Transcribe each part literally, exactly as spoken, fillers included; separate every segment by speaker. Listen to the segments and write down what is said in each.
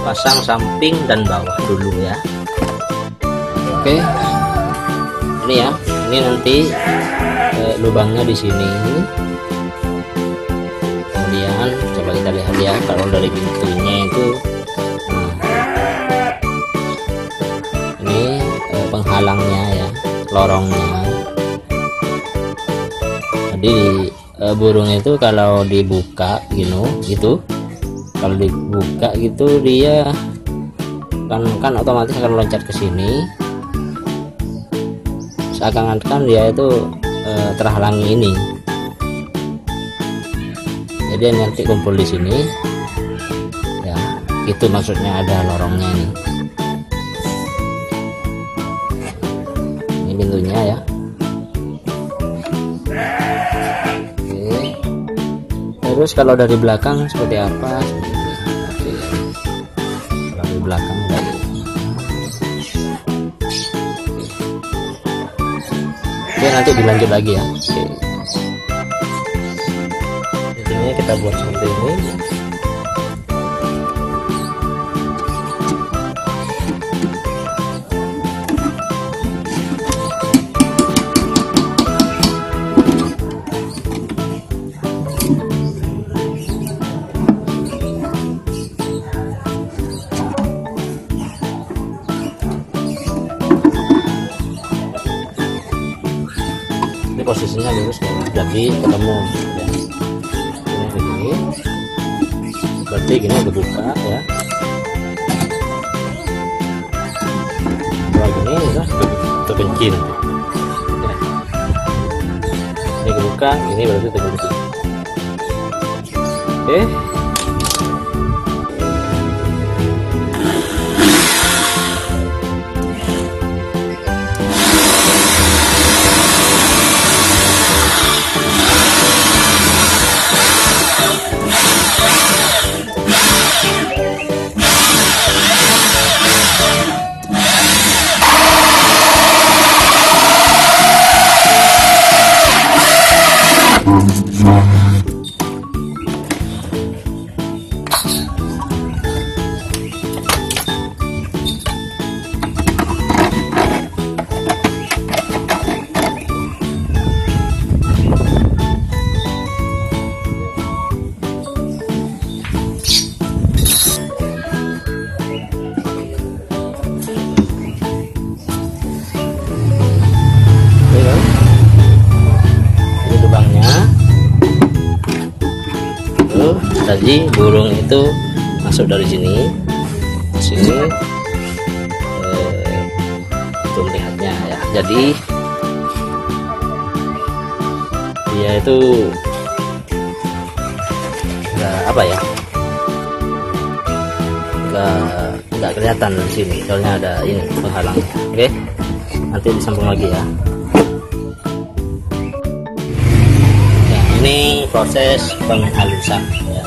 Speaker 1: pasang samping dan bawah dulu ya. Oke, ini ya, ini nanti eh, lubangnya di sini. Kemudian coba kita lihat ya, kalau dari pintunya itu, nah, ini eh, penghalangnya ya, lorongnya. Jadi eh, burung itu kalau dibuka gitu, gitu, kalau dibuka gitu dia kan kan otomatis akan loncat ke sini. Seakan-akan dia itu e, terhalangi ini, jadi nanti kumpul di sini ya, itu maksudnya ada lorongnya ini. Ini pintunya ya. Oke. Terus kalau dari belakang seperti apa? Oke. Kalau dari belakang dari Oke, nanti dilanjut lagi ya. Oke. Ini kita buat seperti ini. Posisinya lurus ya, jadi ketemu ya. Ini begini, berarti gini kebuka ya. Kalau gini udah terpencil ya. Ini kebuka, ini berarti terpencil. Oke. Tadi burung itu masuk dari sini ke sini eh, untuk melihatnya ya. Jadi dia itu nggak apa ya, nggak nggak kelihatan di sini soalnya ada ini penghalangnya. Oke, nanti disambung lagi ya. Nah, ini proses penghalusan ya.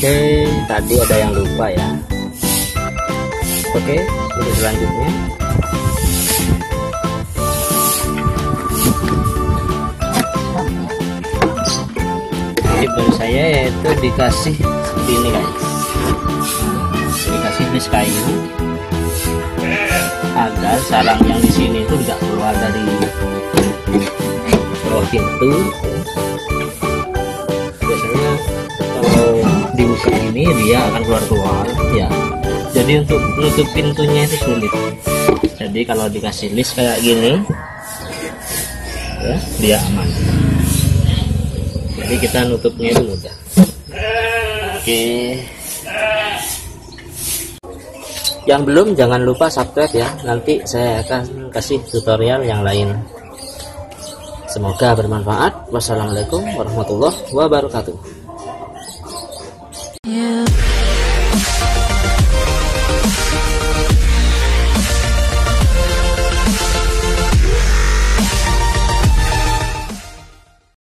Speaker 1: Oke, tadi ada yang lupa ya. Oke, untuk selanjutnya tip dari saya yaitu dikasih seperti ini guys, dikasih list kayu agar sarang yang di sini itu tidak keluar dari bawah pintu. Biasanya kalau dibuka ini dia akan keluar-keluar ya, jadi untuk menutup pintunya itu sulit. Jadi kalau dikasih list kayak gini ya, dia aman. Jadi kita nutupnya itu mudah. Oke, yang belum jangan lupa subscribe ya, nanti saya akan kasih tutorial yang lain. Semoga bermanfaat. Wassalamualaikum warahmatullahi wabarakatuh.